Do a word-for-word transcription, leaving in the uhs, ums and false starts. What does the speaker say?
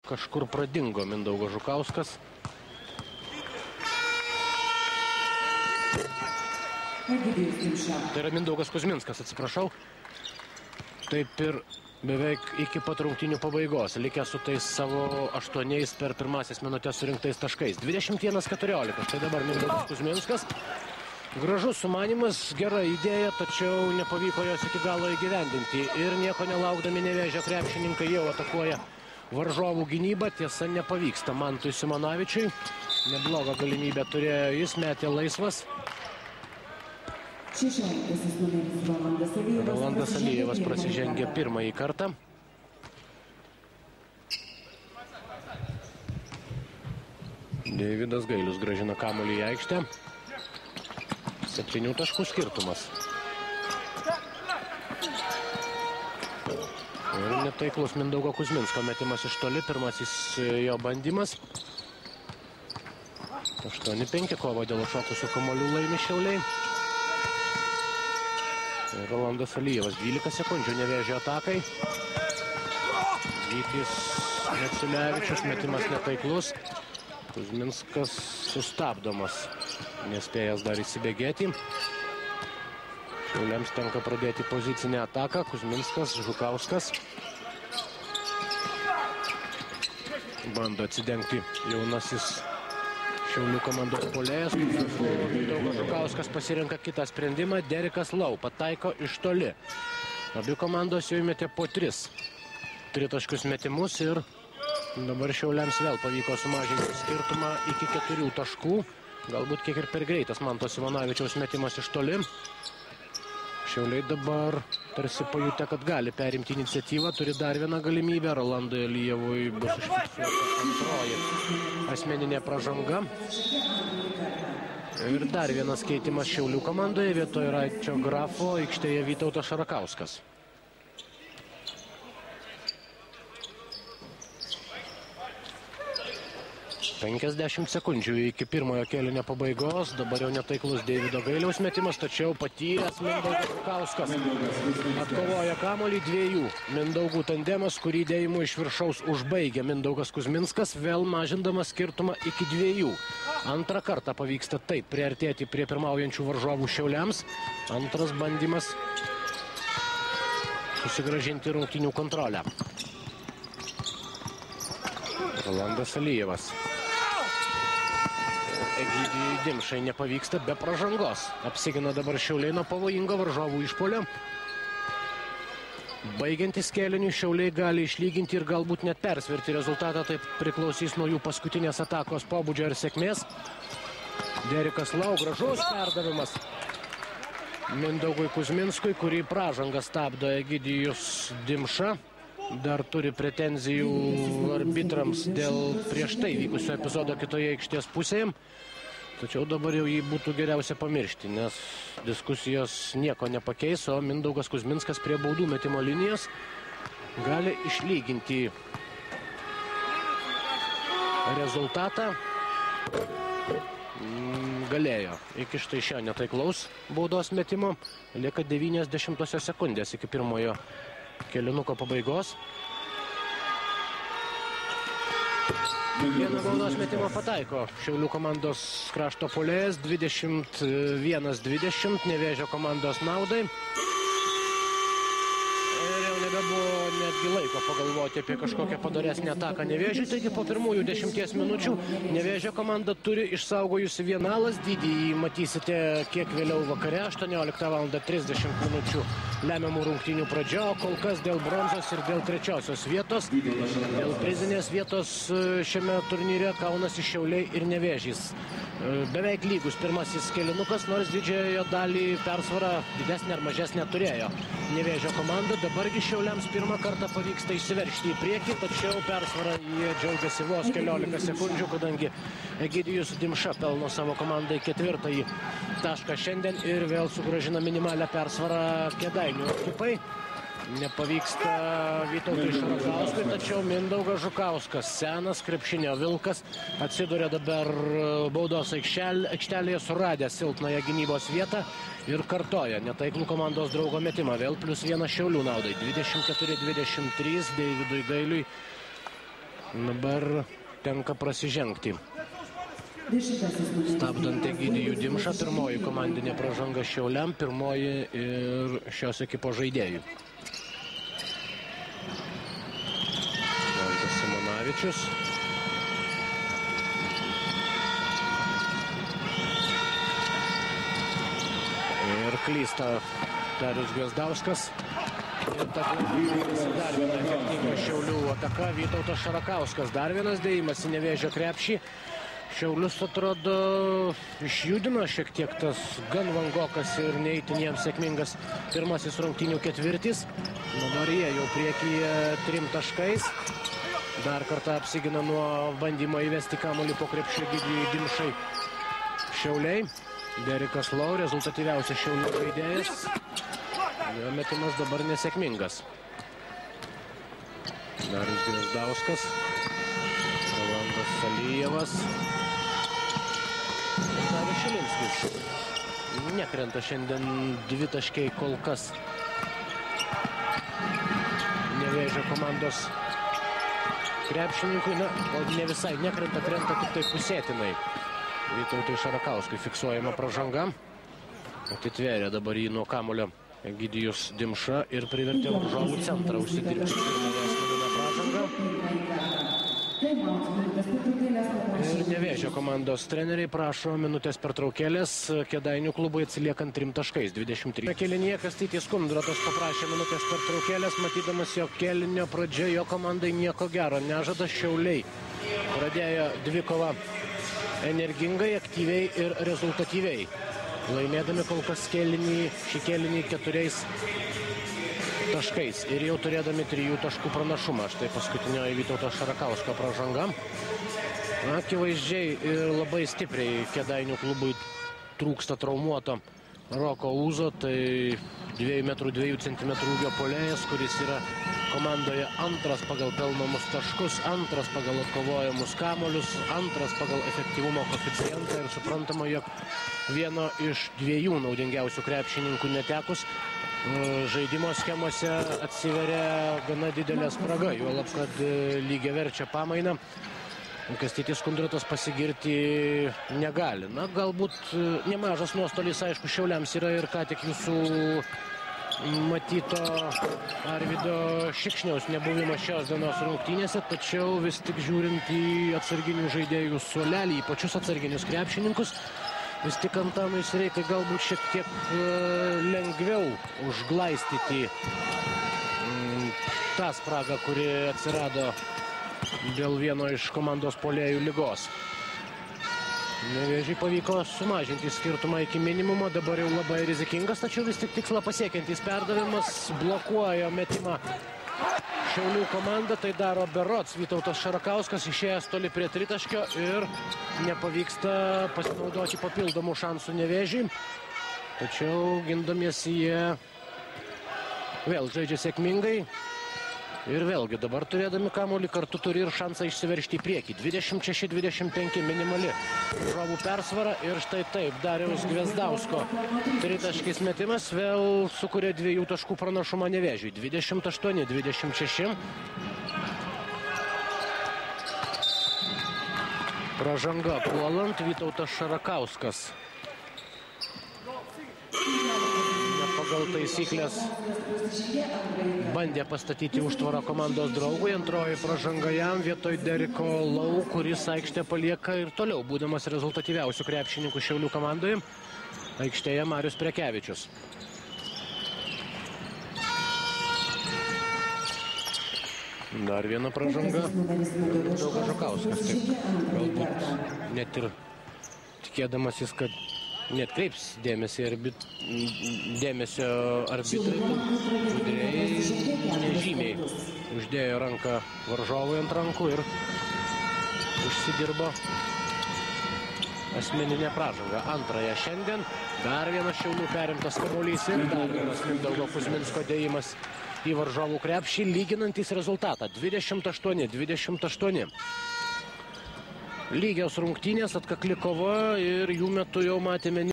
kažkur pradingo Mindaugas Žukauskas. Tai yra Mindaugas Kuzminskas, atsiprašau. Taip ir beveik iki pat rungtynių pabaigos, likę su tais savo aštuoniais per pirmasis minutės surinktais taškais. dvidešimt vienas keturiolika, štai dabar Mindaugas Kuzminskas. Gražus sumanymas, gera idėja, tačiau nepavyko jos iki galo įgyvendinti. Ir nieko nelaukdami Nevėžio krepšininkai jau atakuoja varžovų gynybą. Tiesa, nepavyksta Mantui Simonavičiui. Neblogą galimybę turėjo jis, metė laisvas. Rolandas Alijevas prasižengė pirmąjį kartą. Deividas Gailius grąžina kamuolį į aikštę. Septynių taškų skirtumas. Ir netaiklus Mindaugo Kuzminsko metimas iš toli, pirmasis jo bandymas. aštuoni penki kovo dėl atšokusių kamuolių laimi Šiauliai. Rolandas Alijevas, dvylika sekundžių Nevėžio atakai. Vytis Neculevičius, metimas netaiklus. Kuzminskas sustabdomas, nespėjęs dar įsibėgėti. Šiauliams tenka pradėti pozicinę ataką. Kuzminskas, Žukauskas. Bando atsidengti jaunasis Šiaulių komandos puolėjas. Mindaugas Žukauskas pasirenka kitą sprendimą. Derikas Lau pataiko iš toli. Abi komandos jau įmetė po tris tritaškius metimus ir dabar Šiauliams vėl pavyko sumažinti skirtumą iki keturių taškų. Galbūt kiek ir per greitas Manto Simonavičiaus metimas iš toli. Šiauliai dabar tarsi pajutę, kad gali perimti iniciatyvą, turi dar vieną galimybę. Rolandui Alijevui bus užfiksuota antroji asmeninė pražanga. Ir dar vienas keitimas Šiaulių komandoje, vietoj Raičio Grafo aikštėje Vytautas Šarakauskas. penkiasdešimt sekundžių iki pirmojo kėlinio pabaigos. Dabar jau netaiklus Deivido Gailiaus metimas, tačiau patyręs Mindaugas Žukauskas atkovoja kamuolį. Dviejų Mindaugų tandemas, kurį dėjimu iš viršaus užbaigia Mindaugas Kuzminskas, vėl mažindamas skirtumą iki dviejų. Antrą kartą pavyksta taip priartėti prie pirmaujančių varžovų Šiauliams. Antras bandymas susigrąžinti rungtynių kontrolę. Rolandas Alijevas. Egidijui Dimšai nepavyksta be pražangos. Apsigina dabar Šiauliai nuo pavojingo varžovų išpuolio. Baigiantis kėliniui Šiauliai gali išlyginti ir galbūt net persverti rezultatą. Taip priklausys nuo jų paskutinės atakos pobūdžio ir sėkmės. Derikas Lau, gražus perdavimas Mindaugui Kuzminskui, kurį pražangą stabdo Egidijus Dimša. Dar turi pretenzijų arbitrams dėl prieš tai vykusio epizodo kitoje aikštės pusėje. Tačiau dabar jau jį būtų geriausia pamiršti, nes diskusijos nieko nepakeis, o Mindaugas Kuzminskas prie baudų metimo linijos gali išlyginti rezultatą. Galėjo iki štai šio netaiklaus baudos metimo. Lieka devyniasdešimtosios sekundės iki pirmojo kėlinuko pabaigos. Vieną baudos metimą pataiko Šiaulių komandos krašto puolėjas, dvidešimt vienas dvidešimt Nevėžio komandos naudai. Ir jau nebebuvo netgi laiko pagalvoti apie kažkokią padaresnę ataką Nevėžiui. Taigi po pirmųjų dešimties minučių Nevėžio komanda turi išsaugojusi vienalas dydį. Jį matysite kiek vėliau vakare, aštuonioliktą valandą trisdešimt minučių lemiamų rungtynių pradžia, o kol kas dėl bronzos ir dėl trečiosios vietos, dėl prizinės vietos šiame turnyre kaunasi Šiauliai ir Nevėžys. Beveik lygus pirmasis kėlinukas, nors didžiąją dalį persvarą didesnę ar mažesnę turėjo Nevėžio komanda. Dabargi Šiauliams pirmą kartą pavyksta išsiveržti į priekį, tačiau persvarą jie džiaugiasi vos keliolika sekundžių, kadangi Egidijus Dimša pelno savo komandai ketvirtąjį tašką šiandien ir vėl sugrąžina minimalią persvarą Kėdainių ekipai. Nepavyksta Vytautui Šarakauskui, tačiau Mindaugas Žukauskas, senas krepšinio vilkas, atsiduria dabar baudos aikštelėje, suradė silpnąją gynybos vietą ir kartoja netaiklų komandos draugo metimą. Vėl plius vienas Šiaulių naudai. dvidešimt keturi dvidešimt trys Deividui Gailiui Dabar tenka prasižengti. Stabdant Egidijų Dimšą, pirmoji komandinė pražanga Šiauliam, pirmoji ir šios ekipos žaidėjų. Mantas Simonavičius. Ir klysta Darius Gviazdauskas. Ir ta dar viena efektyvi Šiaulių ataka. Vytautas Šarakauskas. Dar vienas dėjimas į Nevėžio krepšį. Šiaulius atrodo išjudino šiek tiek tas gan vangokas ir neįtin jiems sėkmingas pirmasis rungtynių ketvirtis. Dabar jie jau priekyje trim taškais. Dar kartą apsigina nuo bandymo įvesti kamuolį po krepšio Egidijui Dimšai Šiauliai. Derikas Lau, rezultatyviausias Šiaulių žaidėjas. Jo metimas dabar nesėkmingas. Darius Gviazdauskas. Rolandas Salijevas. Darius Šilinskis. Nekrenta šiandien dvi taškiai kol kas. Nevėžio komandos krepšininkui. Na, o ne visai nekrenta, krenta tik tai pusėtinai. Vytautui Šarakauskui fiksuojama pražanga. Atitvėrė dabar jį nuo kamulio Egidijus Dimša ir privertė varžovų centrą užsidirbti pirmąją asmeninę pražangą. Ir Nevėžio komandos treneriai prašo minutės pertraukėlės. Kėdainių klubui atsiliekant trim taškais, dvidešimt trys. Kėlinyje Kastytis Kundrotas paprašė minutės pertraukėlės, matydamas jo kėlinio pradžia, jo komandai nieko gero nežada. Šiauliai pradėjo dvikovą energingai, aktyviai ir rezultatyviai. Laimėdami kol kas kėlinį, šį kėlinį keturiais taškais ir jau turėdami trijų taškų pranašumą. Štai paskutinioji Vytauto Šarakausko pražanga. Akivaizdžiai ir labai stipriai Kėdainių klubui trūksta traumuoto Roko Ūzo. Tai dviejų metrų dviejų centimetrų ūgio puolėjas, kuris yra komandoje antras pagal pelnomus taškus, antras pagal atkovojamus kamuolius, antras pagal efektyvumo koeficientą ir suprantama, jog vieno iš dviejų naudingiausių krepšininkų netekus žaidimo schemose atsiveria gana didelė spraga, juolab, kad lygiaverčią pamainą Kastytis Kundrotas pasigirti negali. Na, galbūt nemažas nuostolis, aišku, Šiauliams yra ir ką tik jūsų matyto Arvydo Šikšniaus nebuvimas šios dienos rungtynėse, tačiau vis tik žiūrint į atsarginių žaidėjų suolelį, į pačius atsarginius krepšininkus, vis tik Antanui Sireikai galbūt šiek tiek lengviau užglaistyti tą spragą, kuri atsirado dėl vieno iš komandos puolėjų ligos. Nevėžiai pavyko sumažinti skirtumą iki minimumo, dabar jau labai rizikingas, tačiau vis tik tikslą pasiekiantis perdavimas blokuoja metimą Šiaulių komanda, tai daro berods Vytautas Šarakauskas, išėjęs toli prie tritaškio ir nepavyksta pasinaudoti papildomų šansų Nevėžiui. Tačiau gindamiesi jie vėl žaidžia sėkmingai. Ir vėlgi dabar turėdami kamuolį kartu turi ir šansą išsiveržti į priekį. dvidešimt šeši dvidešimt penki minimali žovų persvara ir štai taip Dariaus Gviazdausko tritaškis metimas vėl sukuria dviejų taškų pranašumą Nevėžiui. dvidešimt aštuoni dvidešimt šeši. Pražanga puolant Vytautas Šarakauskas. Pagal taisyklės bandė pastatyti užtvarą komandos draugui. Antroji pražanga jam vietoj Deriko Lau, kuris aikštę palieka ir toliau, būdamas rezultatyviausių krepšininkų Šiaulių komandoje. Aikštėje Marius Prekevičius. Dar viena pražanga. Daugas Žukauskas. Taip, galbūt net ir tikėdamasis, kad netkreips dėmesį arbit... dėmesio arbitrai, gudriai nežymiai uždėjo ranką varžovui ant rankų ir užsidirbo asmeninę pražangą. Antrąją šiandien. Dar vienas Šiaulių perimtas kamuolys ir dar vienas Mindaugo Kuzminsko dėjimas į varžovų krepšį, lyginantis rezultatą dvidešimt aštuoni dvidešimt aštuoni. Lygios rungtynės, atkakli kova ir jų metu jau matėme